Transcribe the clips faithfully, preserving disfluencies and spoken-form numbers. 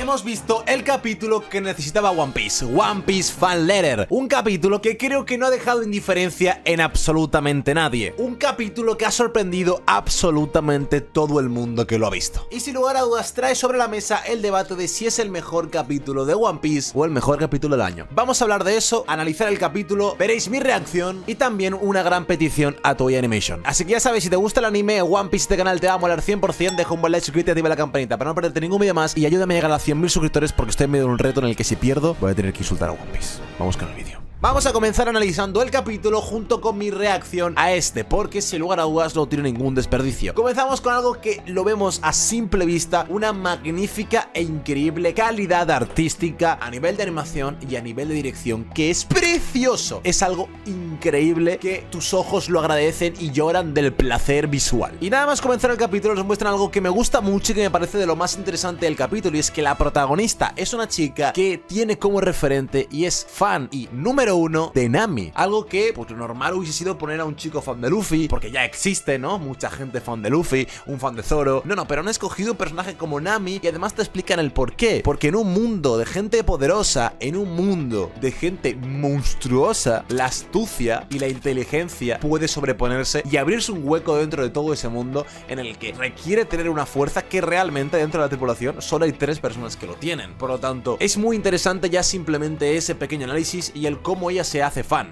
hemos visto el capítulo que necesitaba One Piece, One Piece Fan Letter. Un capítulo que creo que no ha dejado indiferencia en absolutamente nadie. Un capítulo que ha sorprendido absolutamente todo el mundo que lo ha visto. Y sin lugar a dudas trae sobre la mesa el debate de si es el mejor capítulo de One Piece o el mejor capítulo del año. Vamos a hablar de eso, analizar el capítulo, veréis mi reacción y también una gran petición a Toei Animation. Así que ya sabéis, si te gusta el anime, One Piece, este canal te va a molar cien por cien. Deja un buen like, suscríbete y activa la campanita para no perderte ningún vídeo más y ayúdame a llegar a cien mil suscriptores porque estoy en medio de un reto en el que si pierdo voy a tener que insultar a One Piece. Vamos con el vídeo. Vamos a comenzar analizando el capítulo junto con mi reacción a este, porque sin lugar a dudas no tiene ningún desperdicio. Comenzamos con algo que lo vemos a simple vista, una magnífica e increíble calidad artística a nivel de animación y a nivel de dirección, que es precioso. Es algo increíble que tus ojos lo agradecen y lloran del placer visual. Y nada más comenzar el capítulo nos muestran algo que me gusta mucho y que me parece de lo más interesante del capítulo, y es que la protagonista es una chica que tiene como referente y es fan y número uno de Nami. Algo que, pues lo normal hubiese sido poner a un chico fan de Luffy, porque ya existe, ¿no? Mucha gente fan de Luffy, un fan de Zoro. No, no, pero han escogido un personaje como Nami y además te explican el por qué. Porque en un mundo de gente poderosa, en un mundo de gente monstruosa, la astucia y la inteligencia puede sobreponerse y abrirse un hueco dentro de todo ese mundo en el que requiere tener una fuerza que realmente dentro de la tripulación solo hay tres personas que lo tienen. Por lo tanto, es muy interesante ya simplemente ese pequeño análisis y el cómo ella se hace fan.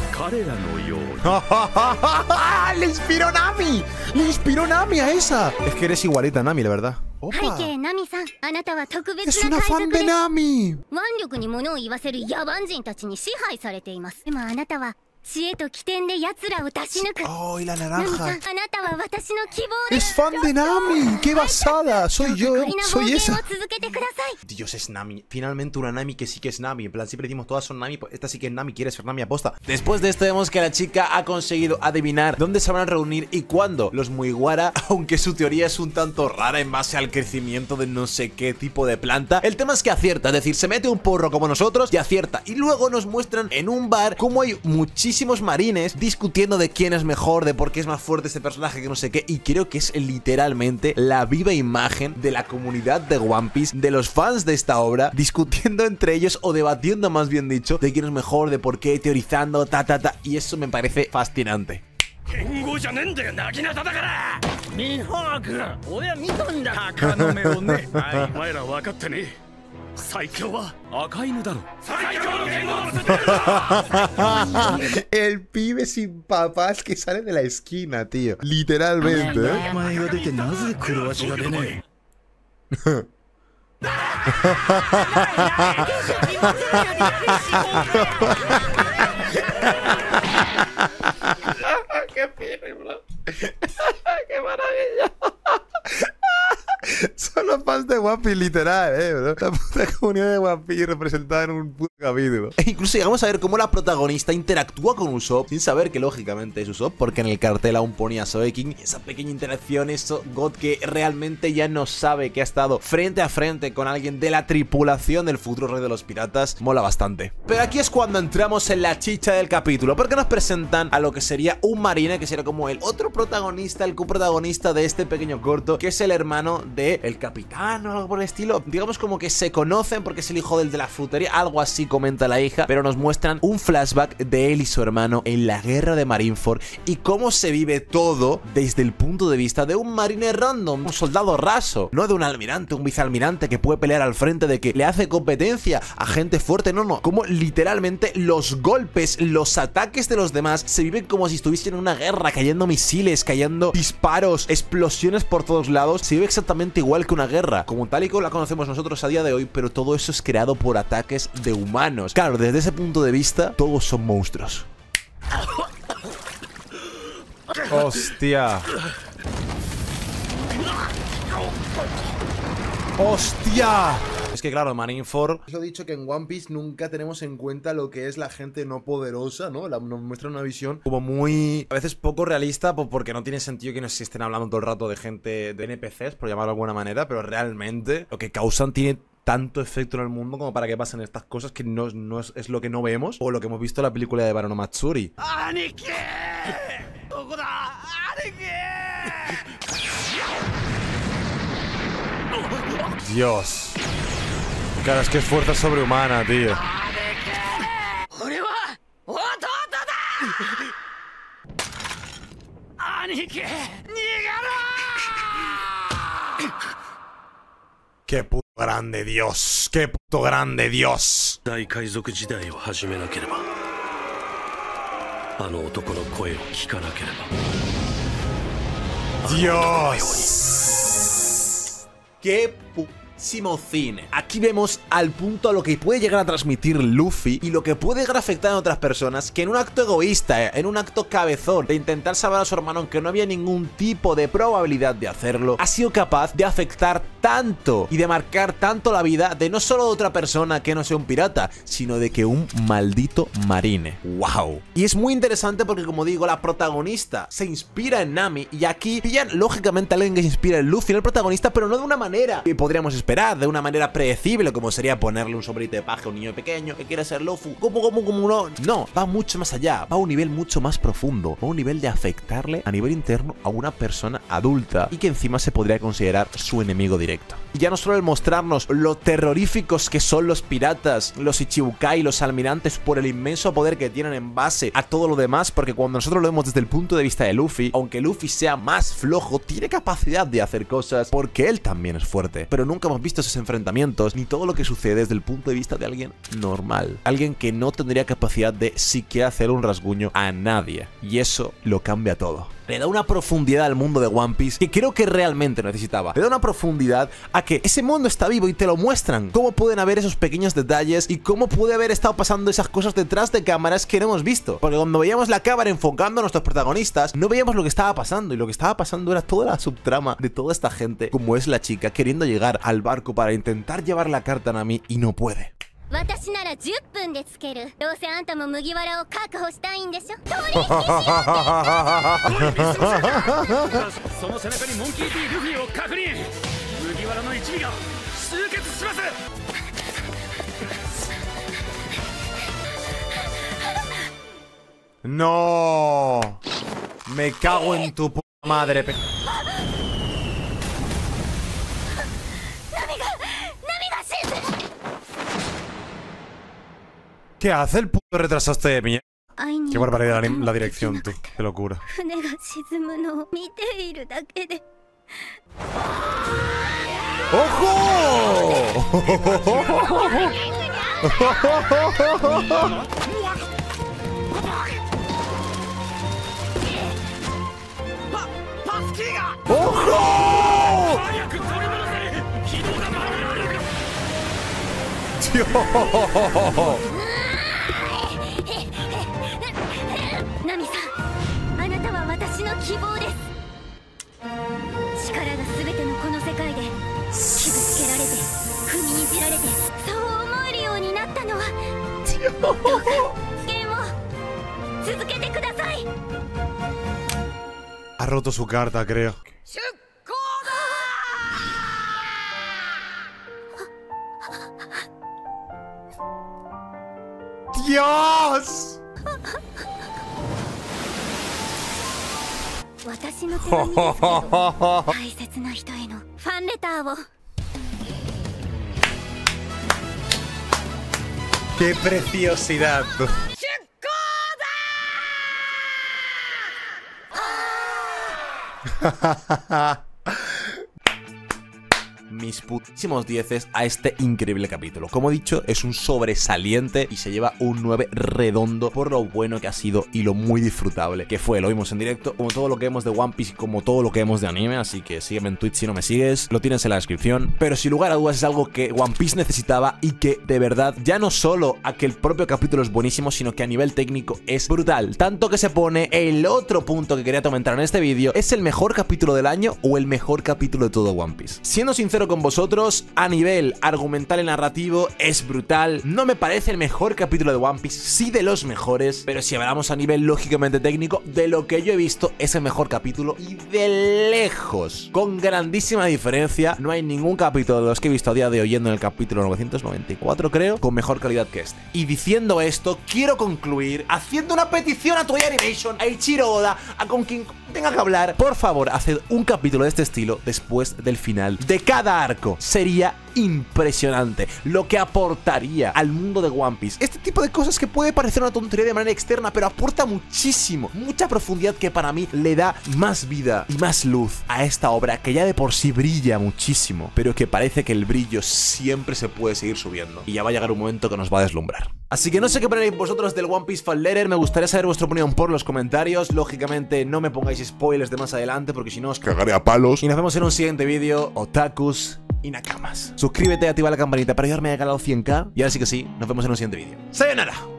¡Le inspiró Nami! ¡Le inspiró Nami a esa! Es que eres igualita a Nami, la verdad. ¡Opa! ¡Es una fan de Nami! ¡Oh, y la naranja! ¡Es fan de Nami! ¡Qué basada! Soy yo, soy esa. Dios, es Nami. Finalmente una Nami que sí que es Nami. En plan, siempre decimos todas son Nami, pues esta sí que es Nami, quiere ser Nami aposta. Después de esto vemos que la chica ha conseguido adivinar dónde se van a reunir y cuándo. Los Mugiwara, aunque su teoría es un tanto rara en base al crecimiento de no sé qué tipo de planta, el tema es que acierta, es decir, se mete un porro como nosotros y acierta. Y luego nos muestran en un bar cómo hay muchísimos marines discutiendo de quién es mejor, de por qué es más fuerte este personaje, que no sé qué, y creo que es literalmente la viva imagen de la comunidad de One Piece, de los fans de esta obra, discutiendo entre ellos o debatiendo, más bien dicho, de quién es mejor, de por qué, teorizando, ta ta ta, y eso me parece fascinante. El pibe sin papás que sale de la esquina, tío. Literalmente, ¿eh? ¡Qué pibe, bro! ¡Qué maravilla! Son los fans de One Piece, literal, eh, bro. La puta comunidad de One Piece representada en un puto capítulo. E incluso llegamos a ver cómo la protagonista interactúa con Usopp sin saber que lógicamente es Usopp, porque en el cartel aún ponía Soeking. Y esa pequeña interacción, eso, God que realmente ya no sabe que ha estado frente a frente con alguien de la tripulación del futuro rey de los piratas, mola bastante. Pero aquí es cuando entramos en la chicha del capítulo, porque nos presentan a lo que sería un marine, que sería como el otro protagonista, el coprotagonista de este pequeño corto, que es el hermano de el capitán o algo por el estilo. Digamos como que se conocen porque es el hijo del de la frutería, algo así comenta la hija, pero nos muestran un flashback de él y su hermano en la guerra de Marineford y cómo se vive todo desde el punto de vista de un marine random, un soldado raso, no de un almirante, un vicealmirante que puede pelear al frente, de que le hace competencia a gente fuerte, no, no, como literalmente los golpes, los ataques de los demás se viven como si estuviesen en una guerra, cayendo misiles, cayendo disparos, explosiones por todos lados, se vive exactamente igual que una guerra, como tal y como la conocemos nosotros a día de hoy, pero todo eso es creado por ataques de humanos. Claro, desde ese punto de vista, todos son monstruos. Hostia. ¡Hostia! Es que claro, Marineford... Os he dicho que en One Piece nunca tenemos en cuenta lo que es la gente no poderosa, ¿no? La, nos muestra una visión como muy... a veces poco realista, pues porque no tiene sentido que nos estén hablando todo el rato de gente, de N P Cs, por llamarlo de alguna manera, pero realmente lo que causan tiene tanto efecto en el mundo como para que pasen estas cosas que no, no es, es lo que no vemos o lo que hemos visto en la película de Barono Matsuri. Dios. Claro, es que es fuerza sobrehumana, tío. ¡Qué puto grande Dios! ¡Qué puto grande Dios! ¡Dios! ¡Qué putísimo cine! Aquí vemos al punto a lo que puede llegar a transmitir Luffy y lo que puede llegar a afectar a otras personas, que en un acto egoísta, en un acto cabezón de intentar salvar a su hermano aunque no había ningún tipo de probabilidad de hacerlo, ha sido capaz de afectar tanto y de marcar tanto la vida de no solo de otra persona que no sea un pirata, sino de que un maldito marine. ¡Wow! Y es muy interesante porque, como digo, la protagonista se inspira en Nami y aquí pillan lógicamente a alguien que se inspira en Luffy, en el protagonista, pero no de una manera que podríamos esperar, de una manera predecible como sería ponerle un sombrerito de paja a un niño pequeño que quiere ser Luffy. ¿Cómo, cómo, cómo no? No, va mucho más allá, va a un nivel mucho más profundo, va a un nivel de afectarle a nivel interno a una persona adulta y que encima se podría considerar su enemigo directo. Y ya no solo el mostrarnos lo terroríficos que son los piratas, los Ichibukai, los almirantes por el inmenso poder que tienen en base a todo lo demás, porque cuando nosotros lo vemos desde el punto de vista de Luffy, aunque Luffy sea más flojo, tiene capacidad de hacer cosas porque él también es fuerte, pero nunca hemos visto esos enfrentamientos ni todo lo que sucede desde el punto de vista de alguien normal, alguien que no tendría capacidad de siquiera hacer un rasguño a nadie, y eso lo cambia todo. Le da una profundidad al mundo de One Piece que creo que realmente necesitaba. Le da una profundidad a que ese mundo está vivo y te lo muestran. Cómo pueden haber esos pequeños detalles y cómo puede haber estado pasando esas cosas detrás de cámaras que no hemos visto. Porque cuando veíamos la cámara enfocando a nuestros protagonistas, no veíamos lo que estaba pasando. Y lo que estaba pasando era toda la subtrama de toda esta gente, como es la chica queriendo llegar al barco para intentar llevar la carta a Nami y no puede. 私ならじゅっぷんでつける。どうせあんたも麦わらを確保したいんでしょ。取引しよう。その背中にモンキー D ルフィを確認。麦わらの一味が集結します。 No, me cago en tu puta madre. ¿Qué hace el puto retrasaste de mierda? Qué barbaridad la, la dirección, tú. Qué locura. ¡Ojo! ¡Ojo! ¡Dios! ナミさん、あなたは私の希望です。力が全てのこの世界で傷つけられて、踏みにじられて、そう思えるようになったのは、どうかゲームを続けてください。Ha roto su carta, creo. ¡Dios! 私の手紙ですけど、大切な人へのファンレターを。¡Qué preciosidad! Mis putísimos dieces a este increíble capítulo. Como he dicho, es un sobresaliente y se lleva un nueve redondo por lo bueno que ha sido y lo muy disfrutable que fue. Lo vimos en directo, como todo lo que vemos de One Piece y como todo lo que vemos de anime, así que sígueme en Twitch si no me sigues, lo tienes en la descripción. Pero sin lugar a dudas es algo que One Piece necesitaba y que de verdad, ya no solo a que el propio capítulo es buenísimo, sino que a nivel técnico es brutal. Tanto que se pone el otro punto que quería comentar en este vídeo, ¿es el mejor capítulo del año o el mejor capítulo de todo One Piece? Siendo sincero con vosotros, a nivel argumental y narrativo es brutal. No me parece el mejor capítulo de One Piece, sí de los mejores, pero si hablamos a nivel lógicamente técnico, de lo que yo he visto es el mejor capítulo y de lejos, con grandísima diferencia. No hay ningún capítulo de los que he visto a día de hoy, en el capítulo novecientos noventa y cuatro creo, con mejor calidad que este. Y diciendo esto, quiero concluir haciendo una petición a Toei Animation, a Ichiro Oda, a con quien tenga que hablar, por favor, haced un capítulo de este estilo después del final de cada arco. Sería impresionante lo que aportaría al mundo de One Piece. Este tipo de cosas que puede parecer una tontería de manera externa, pero aporta muchísimo, mucha profundidad que para mí le da más vida y más luz a esta obra que ya de por sí brilla muchísimo, pero que parece que el brillo siempre se puede seguir subiendo y ya va a llegar un momento que nos va a deslumbrar. Así que no sé qué ponéis vosotros del One Piece Fan Letter, me gustaría saber vuestra opinión por los comentarios. Lógicamente no me pongáis spoilers de más adelante porque si no os cagaré a palos. Y nos vemos en un siguiente vídeo, otakus y nakamas. Suscríbete, activa la campanita para ayudarme a llegar a los cien K. Y ahora sí que sí, nos vemos en un siguiente vídeo. ¡Sayonara!